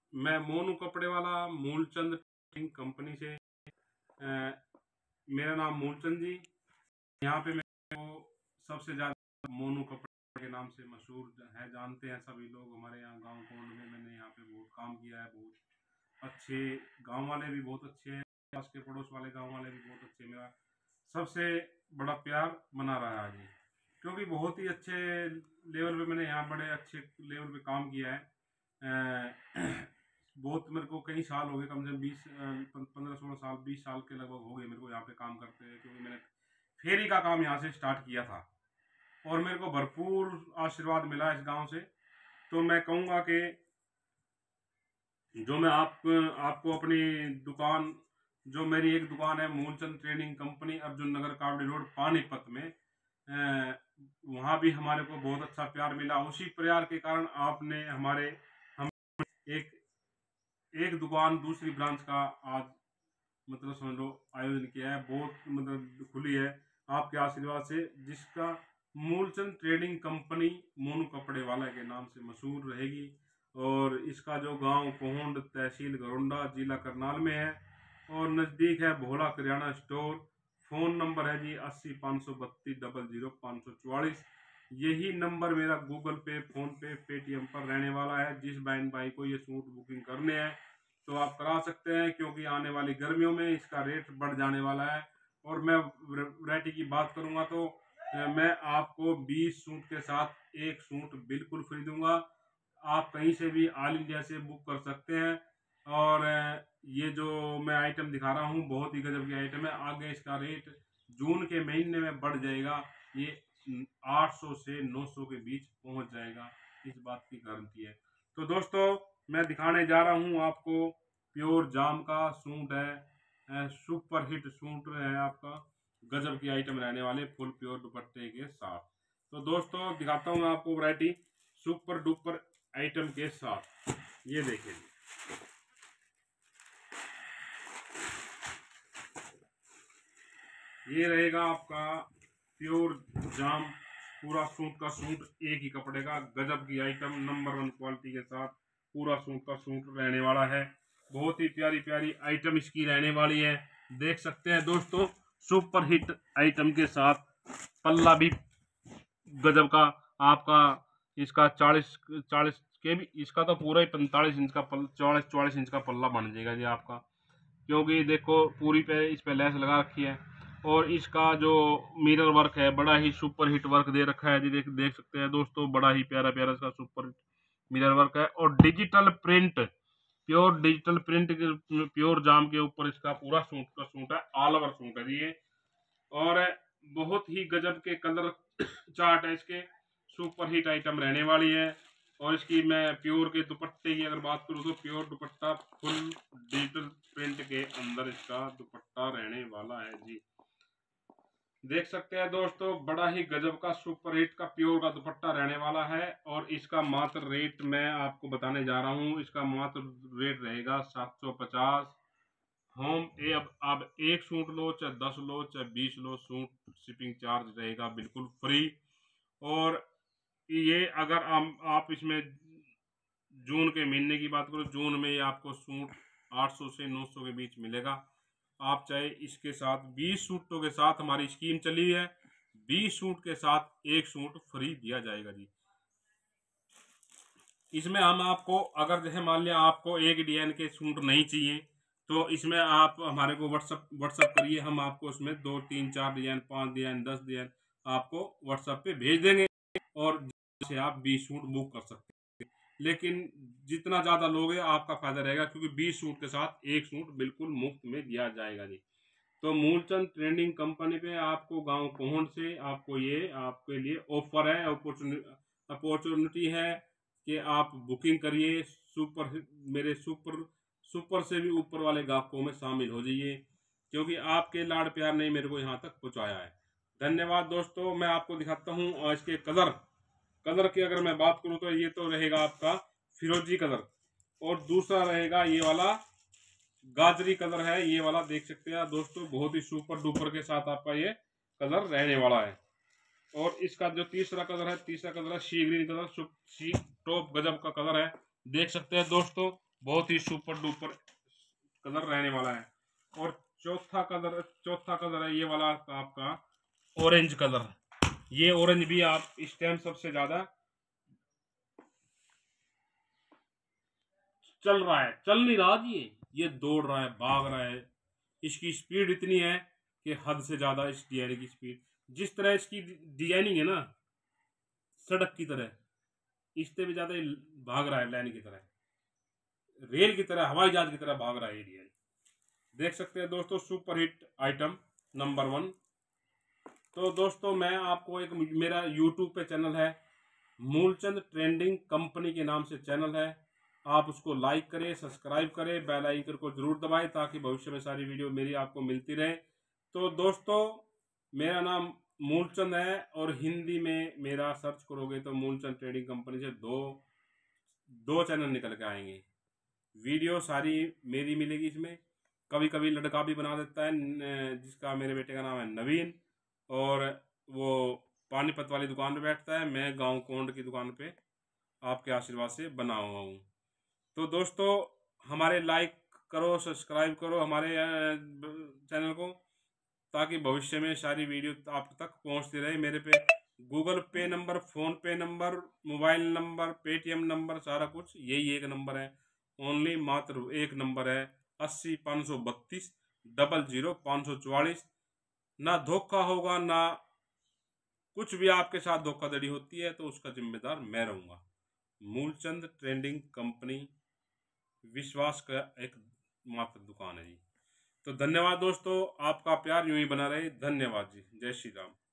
मैं मोनू कपड़े वाला मूलचंद ट्रेडिंग कंपनी से मेरा नाम मूलचंद जी। यहाँ पे मेरे को सबसे ज़्यादा मोनू कपड़े के नाम से मशहूर है, जानते हैं सभी लोग। हमारे यहाँ गांव कोंड में मैंने यहाँ पे बहुत काम किया है। बहुत अच्छे गांव वाले भी बहुत अच्छे हैं, पास के पड़ोस वाले गांव वाले भी बहुत अच्छे। मेरा सबसे बड़ा प्यार बना रहा है जी, क्योंकि बहुत ही अच्छे लेवल पे मैंने यहाँ बड़े अच्छे लेवल पे काम किया है। बहुत मेरे को कई साल हो गए, कम से कम 15-16 साल, 20 साल के लगभग हो गए मेरे को यहाँ पे काम करते हैं, क्योंकि मैंने फेरी का काम यहाँ से स्टार्ट किया था और मेरे को भरपूर आशीर्वाद मिला इस गांव से। तो मैं कहूँगा कि जो मैं आपको अपनी दुकान, जो मेरी एक दुकान है Moolchand trading company, Arjun Nagar Kawadi road Panipat में, वहाँ भी हमारे को बहुत अच्छा प्यार मिला। उसी प्यार के कारण आपने हम एक एक दुकान दूसरी ब्रांच का आज मतलब समझ लो आयोजन किया है, बहुत मतलब खुली है आपके आशीर्वाद से, जिसका मूलचंद ट्रेडिंग कंपनी मोनू कपड़े वाला के नाम से मशहूर रहेगी। और इसका जो गांव कोहंड, तहसील घरोंडा, जिला करनाल में है और नज़दीक है Bhola Kirana store. Phone number है जी 80 532 00 544। यही नंबर मेरा गूगल पे, फ़ोन पे, पेटीएम पर रहने वाला है। जिस बहन भाई को ये सूट बुकिंग करने हैं तो आप करा सकते हैं, क्योंकि आने वाली गर्मियों में इसका रेट बढ़ जाने वाला है। और मैं वैरायटी की बात करूंगा तो मैं आपको 20 सूट के साथ एक सूट बिल्कुल फ्री दूंगा। आप कहीं से भी ऑल इंडिया से बुक कर सकते हैं। और ये जो मैं आइटम दिखा रहा हूँ बहुत ही गजब की आइटम है। आगे इसका रेट जून के महीने में बढ़ जाएगा, ये 800 से 900 के बीच पहुंच जाएगा, इस बात की गारंटी है। तो दोस्तों मैं दिखाने जा रहा हूँ आपको प्योर जाम का सूट है, सुपर हिट सूट है आपका, गजब की आइटम रहने वाले फुल प्योर दुपट्टे के साथ। तो दोस्तों दिखाता हूँ मैं आपको वैरायटी सुपर डुपर आइटम के साथ। ये देखिए, ये रहेगा आपका प्योर जाम पूरा सूट का सूट, एक ही कपड़े का, गजब की आइटम, नंबर 1 क्वालिटी के साथ पूरा सूट का सूट रहने वाला है। बहुत ही प्यारी प्यारी आइटम इसकी रहने वाली है, देख सकते हैं दोस्तों। सुपर हिट आइटम के साथ पल्ला भी गजब का आपका, इसका 40 के भी, इसका तो पूरा ही 45 इंच का 44 इंच का पल्ला बन जाएगा जी आपका, क्योंकि देखो पूरी पे इस पे लेस लगा रखी है। और इसका जो मिरर वर्क है बड़ा ही सुपर हिट वर्क दे रखा है जी, देख सकते हैं दोस्तों, बड़ा ही प्यारा प्यारा इसका सुपर मिरर वर्क है। और digital print, pure digital print, pure jam के ऊपर इसका पूरा सूट का सूट है, ऑल ओवर सूट है जी ये। और बहुत ही गजब के कलर चार्ट है इसके, सुपर हिट आइटम रहने वाली है। और इसकी मैं प्योर के दुपट्टे की अगर बात करूँ तो pure dupatta full digital print के अंदर इसका दुपट्टा रहने वाला है जी, देख सकते हैं दोस्तों, बड़ा ही गजब का सुपर हिट का प्योर का दुपट्टा रहने वाला है। और इसका मात्र रेट मैं आपको बताने जा रहा हूँ, इसका मात्र रेट रहेगा 750। होम ए अब आप एक सूट लो, चाहे 10 लो, चाहे 20 लो, सूट शिपिंग चार्ज रहेगा बिल्कुल फ्री। और ये अगर आप इसमें जून के महीने की बात करो, जून में ये आपको सूट 800 से 900 के बीच मिलेगा। आप चाहे इसके साथ 20 सूटों के साथ हमारी स्कीम चली है, 20 सूट के साथ एक सूट फ्री दिया जाएगा जी। इसमें हम आपको, अगर जैसे मान लिया आपको एक डिजाइन के सूट नहीं चाहिए तो इसमें आप हमारे को व्हाट्सअप करिए, हम आपको उसमें 2 3 4 डिजाइन, 5 डिजाइन, 10 डिजाइन आपको व्हाट्सएप पे भेज देंगे और से आप 20 सूट बुक कर सकते हैं। लेकिन जितना ज़्यादा लोगे आपका फायदा रहेगा, क्योंकि 20 सूट के साथ एक सूट बिल्कुल मुफ्त में दिया जाएगा जी। तो मूलचंद ट्रेडिंग कंपनी पे आपको गांव कोहंड से आपको ये आपके लिए ऑफर है, अपॉर्चुनिटी है कि आप बुकिंग करिए, मेरे सुपर से भी ऊपर वाले ग्राहकों में शामिल हो जाइए, क्योंकि आपके लाड़ प्यार ने मेरे को यहाँ तक पहुँचाया है। धन्यवाद दोस्तों। मैं आपको दिखाता हूँ और इसके कलर की अगर मैं बात करूँ तो ये तो रहेगा आपका फिरोजी कलर, और दूसरा रहेगा ये वाला गाजरी कलर है, ये वाला देख सकते हैं दोस्तों, बहुत ही सुपर डुपर के साथ आपका ये कलर रहने वाला है। और इसका जो तीसरा कलर है सी ग्रीन कलर, सी टॉप गजब का कलर है, देख सकते हैं दोस्तों, बहुत ही सुपर डुपर कलर रहने वाला है। और चौथा कलर है ये वाला आपका ऑरेंज कलर। ये ऑरेंज भी आप इस टाइम सबसे ज्यादा चल रहा है, चल नहीं रहा जी, ये दौड़ रहा है, भाग रहा है। इसकी स्पीड इतनी है कि हद से ज्यादा इस डीआईनी की स्पीड। जिस तरह इसकी डिजाइनिंग है ना सड़क की तरह, इससे भी ज्यादा भाग रहा है, लाइन की तरह, रेल की तरह, हवाई जहाज की तरह भाग रहा है ये। देख सकते हैं दोस्तों, सुपर हिट आइटम नंबर 1। तो दोस्तों मैं आपको एक, मेरा यूट्यूब पे चैनल है मूलचंद ट्रेंडिंग कंपनी के नाम से चैनल है, आप उसको लाइक करें, सब्सक्राइब करें, बेल आइकन को जरूर दबाएं ताकि भविष्य में सारी वीडियो मेरी आपको मिलती रहे। तो दोस्तों मेरा नाम मूलचंद है और हिंदी में मेरा सर्च करोगे तो मूलचंद ट्रेडिंग कंपनी से दो चैनल निकल के आएंगे। वीडियो सारी मेरी मिलेगी इसमें। कभी कभी लड़का भी बना देता है, जिसका मेरे बेटे का नाम है नवीन, और वो पानीपत वाली दुकान पे बैठता है, मैं गांव कोंड की दुकान पे आपके आशीर्वाद से बना हुआ हूँ। तो दोस्तों हमारे लाइक करो, सब्सक्राइब करो हमारे चैनल को, ताकि भविष्य में सारी वीडियो आप तक पहुंचती रहे। मेरे पे गूगल पे नंबर, फोन पे number, mobile number, Paytm number, सारा कुछ यही एक नंबर है, ओनली मात्र एक नंबर है, 80 532 00 544। ना धोखा होगा, ना कुछ भी आपके साथ धोखाधड़ी होती है तो उसका जिम्मेदार मैं रहूँगा। मूलचंद ट्रेंडिंग कंपनी विश्वास का एक मात्र दुकान है जी। तो धन्यवाद दोस्तों, आपका प्यार यूं ही बना रहे। धन्यवाद जी, जय श्री राम।